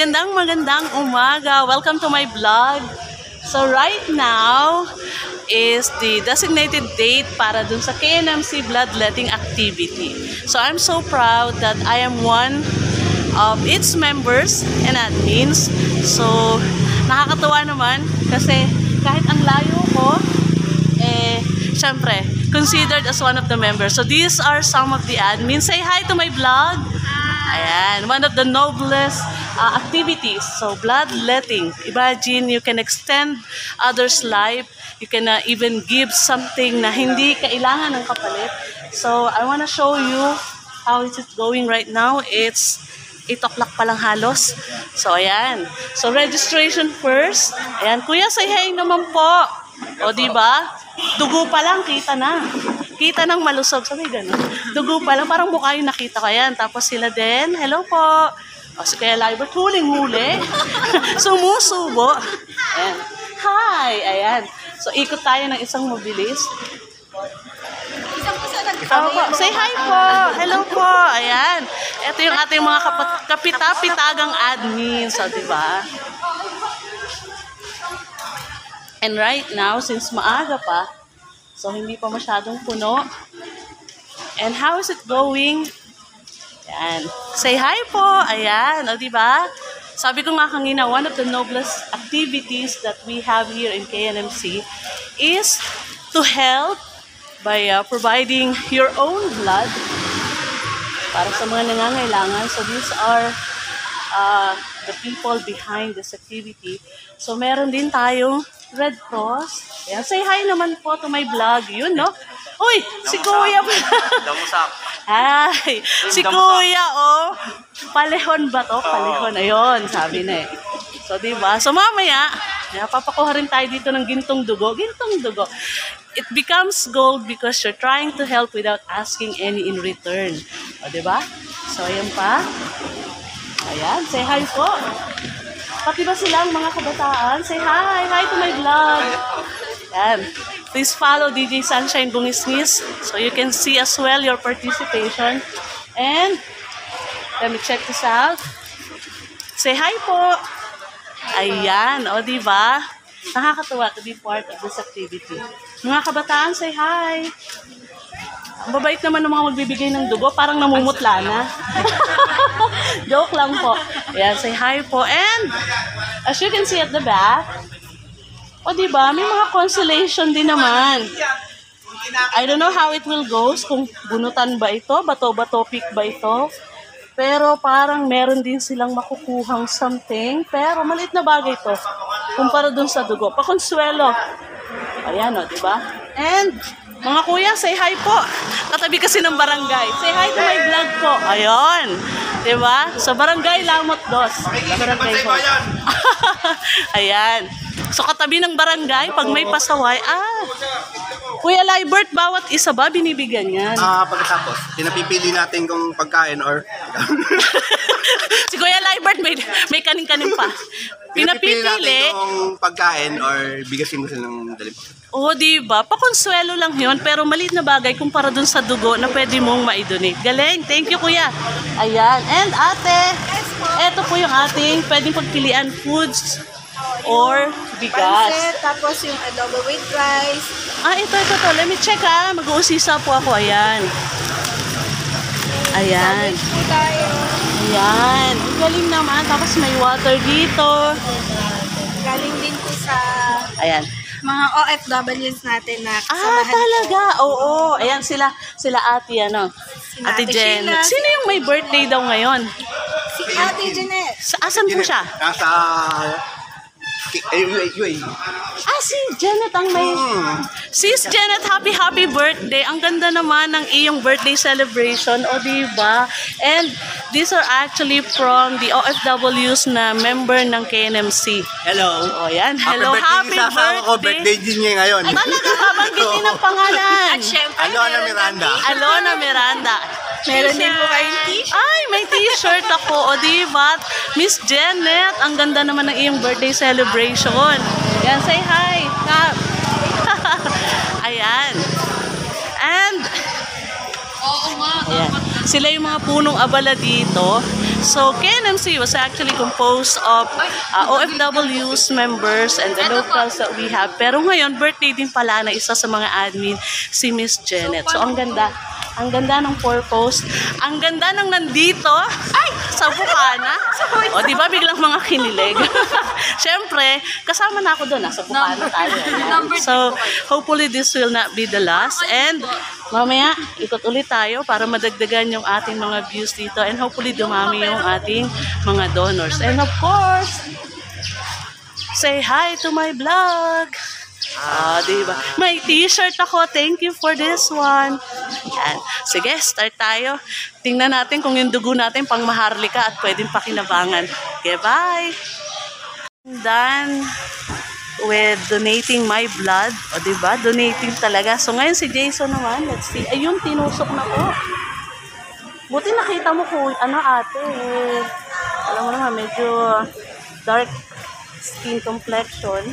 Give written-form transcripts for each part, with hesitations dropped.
magandang umaga. Welcome to my vlog. So right now is the designated date para dun sa KNMC bloodletting activity. So I'm so proud that I am one of its members and admins. So nakakatuwa naman kasi kahit ang layo ko, syempre, considered as one of the members. So these are some of the admins. Say hi to my vlog. Ayan, one of the noblest activities. So bloodletting. Imagine you can extend others' life. You can even give something na hindi kailangan ng kapalit. So I want to show you how is it going right now. It's 8 o'clock pa lang halos. So ayan. So registration first. Ayan, kuya, say hi naman po. O diba? Dugo pa lang, kita na. Kita ng malusog. Sabi gano'n. Dugo pa lang. Parang mukha yung nakita ko. Ayan. Tapos sila din. Hello po. O, so kaya Libert, huling-huli. Sumusubo. Ayan. Hi. Ayan. So, ikot tayo ng isang mabilis. Say hi po. Hello po. Ayan. Ito yung ating mga kapita-pitagang admin. So, diba? And right now, since maaga pa, so hindi pa masyadong puno. And how is it going? Ayan. Say hi po. Ayan. O, diba? Sabi ko nga kanina, one of the noblest activities that we have here in KNMC is to help by providing your own blood para sa mga nangangailangan. So these are the people behind this activity. So meron din tayong Red Cross. Ayan. Say hi naman po to my vlog. Yun, no? Uy, si Kuya. Damusak. Hi. Si Kuya, oh. Palehon ba to? Palehon. Ayun, sabi na eh. So, diba? So, mamaya, papakuha rin tayo dito ng gintong dugo. Gintong dugo. It becomes gold because you're trying to help without asking any in return. O, diba? So, ayan pa. Ayan, say hi po. Pati ba silang mga kabataan? Say hi! Hi to my vlog! Yan. Please follow DJ Sunshine Bungisngis so you can see as well your participation. And, let me check this out. Say hi po! Ayan, o diba? Nakakatuwa to be part of this activity. Mga kabataan, say hi! Ang babait naman ng mga magbibigay ng dugo, parang namumutla na. Joke lang po. Ayan, say hi po. And, as you can see at the back, o diba, may mga consolation din naman. I don't know how it will go, kung bunutan ba ito, bato-bato pick ba ito. Pero parang meron din silang makukuhang something. Pero maliit na bagay to, kumpara dun sa dugo. Pakonsuelo. Ayan o, diba? And, mga kuya, say hi po. Katabi kasi ng barangay. Say hi to my vlog po. Ayun. Diba? Sa barangay Lamot Dos. Barangay po. Ayan. So katabi ng barangay, pag may pasaway, Kuya Libert, bawat isa ba binibigyan yan? Pagkatapos, pinapipili natin kung pagkain or... Si Kuya Libert, may kanin-kanin pa. Pinapipili natin kung pagkain or bigasin mo silang dalim. Oo, diba? Pakonsuelo lang yun, pero maliit na bagay kumpara dun sa dugo na pwede mong ma-donate. Galing! Thank you, Kuya! Ayan. And ate, eto po yung ating pwedeng pagpilian foods or bigas. Pansit, tapos yung adobo with rice. Ito. Let me check Mag-uusisa po ako. Ayan. Ayan. Sandwich po tayo. Ayan. Galing naman. Tapos may water dito. Galing din po sa... Ayan. Mga OFWs natin na kasamahan Talaga? Oo. Ayan sila ate, Ate Jeanette. Sino yung may birthday daw ngayon? Si Ate Jeanette. Asan po siya? Nasa... Si Jeanette ang may... Sis Jeanette, happy birthday. Ang ganda naman ng iyong birthday celebration. O, diba? And these are actually from the OFWs na member ng KNMC. Hello. O, yan. Hello, happy birthday. Birthday din niya ngayon. Talaga, babanggitin ang pangalan. At syempre, Alona Miranda. Alona Miranda. meron din po kayong t-shirt. Ay, may t-shirt ako. O, diba? Miss Jeanette, ang ganda naman ng iyong birthday celebration. Yan, say hi. Ayan. And, ayan. Sila yung mga punong abala dito. So KNMC was actually composed of OFWs, members, and the locals that we have. Pero ngayon, birthday din pala na isa sa mga admin, si Miss Jeanette. So ang ganda. Ang ganda ng purpose. Ang ganda ng nandito. Ay! Sa Bukana. O, di ba biglang mga kinilig? Siyempre, kasama na ako doon. Sa Bukana tayo. So, hopefully this will not be the last. And, mamaya, ikot ulit tayo para madagdagan yung ating mga views dito. And hopefully, dumami yung ating mga donors. And of course, say hi to my vlog. Diba? May t-shirt ako. Thank you for this one. Yan. Sige, start tayo. Tingnan natin kung yung dugo natin pang maharlika at pwedeng pakinabangan. Okay, bye! Done with donating my blood. O, diba? Donating talaga. So, ngayon si Jason naman. Let's see. Ayun, tinusok na po. Buti nakita mo ko, ate. Alam mo naman, medyo dark skin complexion.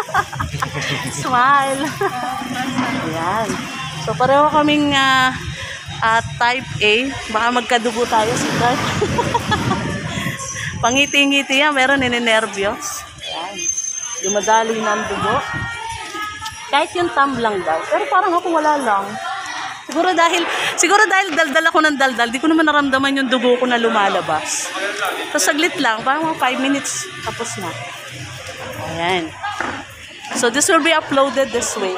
Smile. Ayan. So, pareho kaming type A. Baka magkadugo tayo si Dad. Pangiti-ngiti yan. Meron ninenervyos. Ayan. Dumadali ng dugo. Kahit yung thumb lang daw. Pero parang ako wala lang. Siguro dahil daldal ako ng daldal, di ko naman naramdaman yung dugo ko na lumalabas. So, saglit lang. Parang mga 5 minutes. Tapos na. Ayan. So, this will be uploaded this way.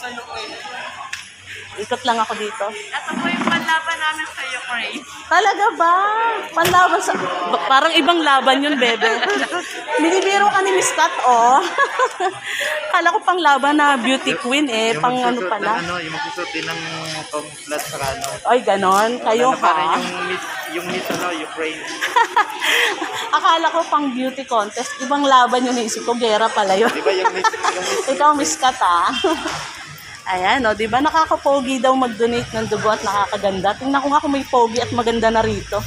Ikot lang ako dito. Ito po yung panlaban namin sa Ukraine. Talaga ba? Panlaban sa... Parang ibang laban yun, bebe. Binibiro ka ni Miss Kat, oh. Kala ko pang laban na beauty queen, eh. Pang ano pala. Yung magsusot din ng pang-flat sa ano. Ay, ganon. Kayo ha? Yung Miss Ukraine. Akala ko pang beauty contest. Ibang laban yun, naisip ko. Gera pala yun. Diba yung Miss Ikaw, Miss Kat, ha? Ayan, o, diba nakaka-pogi daw mag-donate ng dugo at nakakaganda. Tingnan ko nga kung may pogi at maganda na rito.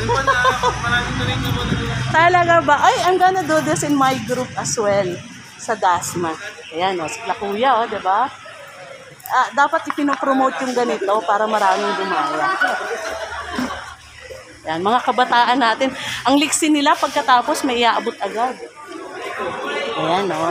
Talaga ba? Ay, I'm gonna do this in my group as well. Sa Dasma. Ayan, o, sila kuya, o, diba? Dapat ipinopromote yung ganito para maraming dumaya. Ayan, mga kabataan natin. Ang liksi nila pagkatapos may iaabot agad. Ayan, o.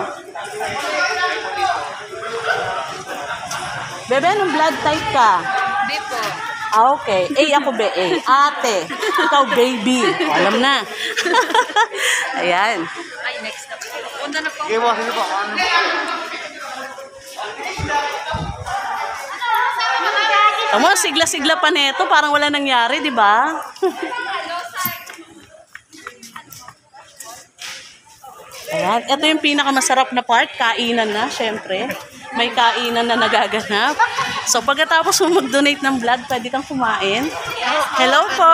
Bebe, anong blood type ka? B po. Okay. A ako be A. Ate. Ikaw baby. Alam na. Ayan. Ay, next na po. Punta na po. Okay, wasin po. Tama, sigla-sigla pa neto. Parang wala nangyari, di ba? Ayan. Ito yung pinakamasarap na part. Kainan na, syempre. May kainan na nagaganap. So, pagkatapos mo mag-donate ng blood, pwede kang kumain. Hello po!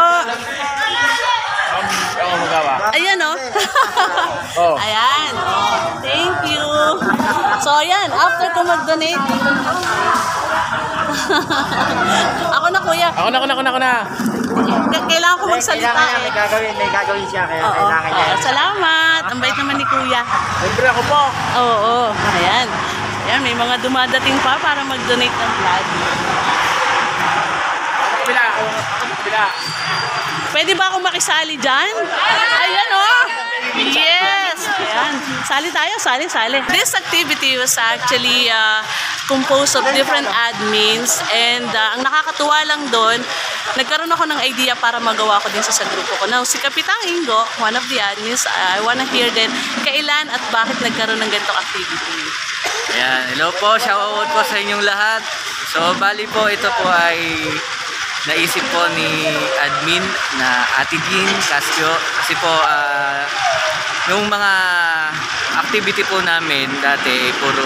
Ayan, oh. Ayan. Thank you. So, ayan. After ko mag-donate, ako na, kuya. Ako na. Kailangan ko magsalita eh. May gagawin siya, kaya Oo. kailangan niya. Salamat. Ang bait naman ni kuya. Siyempre ako po. Oo. Ayan. Ayan, may mga dumadating pa para mag-donate ng blood. Bila. Pwede ba akong makisali dyan? Ayan, oh! Yes! Ayan. Sali tayo, sali. This activity was actually composed of different admins, and ang nakakatuwa lang doon, nagkaroon ako ng idea para magawa ko din sa grupo ko. Now, si Kapitang Ingo, one of the admins, I wanna hear din kailan at bakit nagkaroon ng ganitong activity. Ayan, hello po, shoutout po sa inyong lahat. So, bali po, ito po ay naisip po ni admin na Ate Jean, Casquio. Kasi po, yung mga activity po namin dati, puro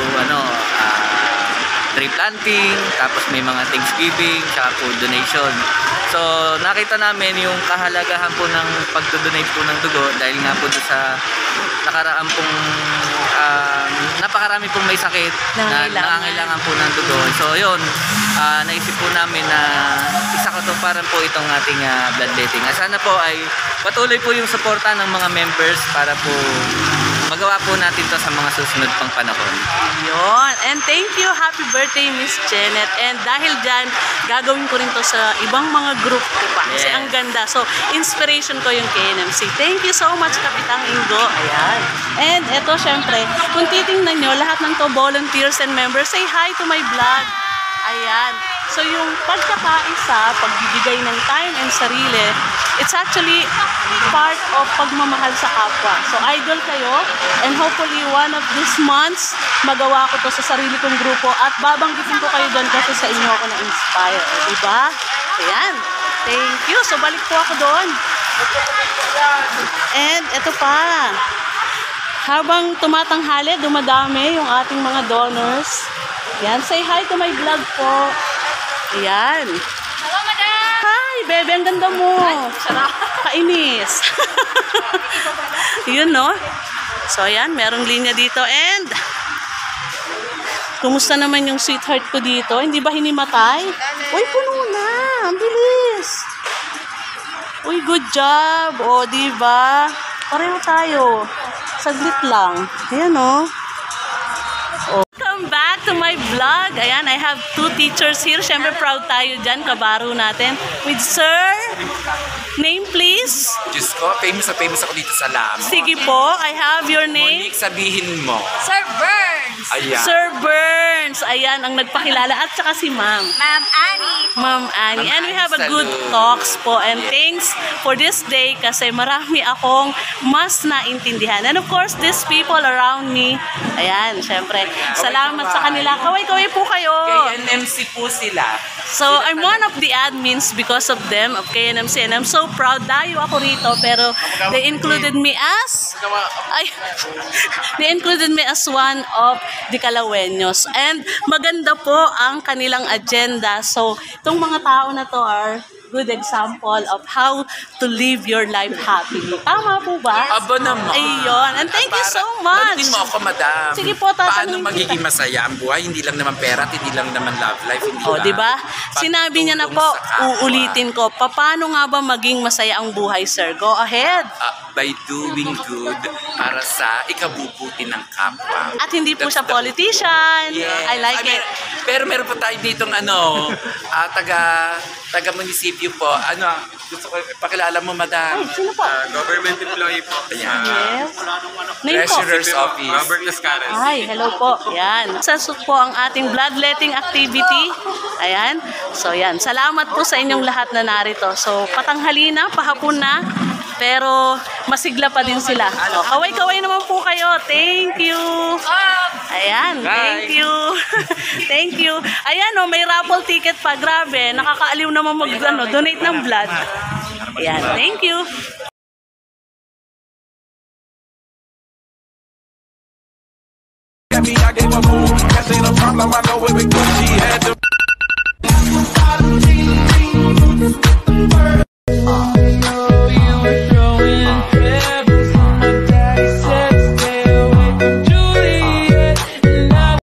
tree planting, tapos may mga Thanksgiving, tsaka po donation. So, nakita namin yung kahalagahan po ng pagdodonate po ng dugo dahil nga po sa nakaraan pong napakarami pong may sakit na nangangailangan po ng dugo. So, yun, naisip po namin na isa ko to parang po itong ating bloodletting. Sana po ay patuloy po yung suporta ng mga members para po magawa po natin to sa mga susunod pang panahon. Yun. And thank you. Happy birthday, Miss Jeanette. And dahil dyan, gagawin ko rin to sa ibang mga group ko pa. Kasi Yes. ang ganda. So, inspiration ko yung KNMC. Thank you so much, Kapitang Ingo. Ayan. And eto, syempre, kung titingnan nyo, lahat ng to volunteers and members, say hi to my vlog. Ayan. So, yung pagkakaisa, pagbibigay ng time and sarili, it's actually part of pagmamahal sa kapwa. So, idol kayo, and hopefully, one of these months, magawa ko to sa sarili kong grupo, at babanggitin ko kayo doon kasi sa inyo ako na-inspire. Diba? Ayan. Thank you. So, balik po ako doon. And, ito pa. Habang tumatanghali, dumadami yung ating mga donors. Yan, say hi to my vlog po. Ayan. Hello, madam! Hi, bebe, ang ganda mo. Kainis. Yun, no? So, ayan, merong linya dito. And, kumusta naman yung sweetheart ko dito? Hindi ba hinimatay? Uy, puno na. Ang bilis. Uy, good job. O, diba? Pareho tayo. Saglit lang. Ayan, no? Welcome back to my vlog. Ayan, I have two teachers here. Siyempre, proud tayo dyan. Kabaro natin. With Sir. Name, please. Diyos ko, famous ako dito sa Lamo. Sige po, I have your name. Monique, sabihin mo. Sir Burns! Ayan. Sir Burns. Ayan, ang nagpakilala. At saka si Ma'am. Ma'am Annie! Ma'am Annie. And we have a good talks po. And thanks for this day kasi marami akong mas naintindihan. And of course, these people around me. Ayan, syempre. Salamat sa kanila. Kaway-kaway po kayo. KNMC po sila. So, I'm one of the admins because of them, of KNMC. And I'm so proud. Dayo ako rito. Pero they included me as... Ay, they included me as one of the Calaweños. And maganda po ang kanilang agenda. So, itong mga tao na to are good example of how to live your life happily. Tama po ba? Aba naman. Ayun. And thank you so much. Tanungin mo ako, madam. Sige po, Paano tatanungin magiging kita. masaya ang buhay? Hindi lang naman pera at hindi lang naman love life. Hindi O, ba? di ba? Sinabi niya na po, Pagtulong sa kapwa. uulitin ko, paano nga ba maging masaya ang buhay, sir? Go ahead. By doing good para sa ikabubuti ng kapwa. At hindi po That's siya the- politician. Yes. I like Ay, it. Pero meron pa tayo ditong taga-munisipyo po. Gusto ko ipakilala mo, madam. Ay, sino po? Government employee po. Yes. Name po. Treasurer's Office. Robert Casquio. Ay, hello po. Yan. Sasok po ang ating bloodletting activity. Ayan. So, yan. Salamat po sa inyong lahat na narito. So, patanghali na, pahapon na. Pero, masigla pa din sila. So, kaway-kaway naman po kayo. Thank you. Ayan. Thank you. Thank you. Ayan, oh, may raffle ticket pa. Grabe. Nakakaaliw naman donate ng blood. Ayan. Thank you. I gave a move. That ain't a problem. I know it because she had to.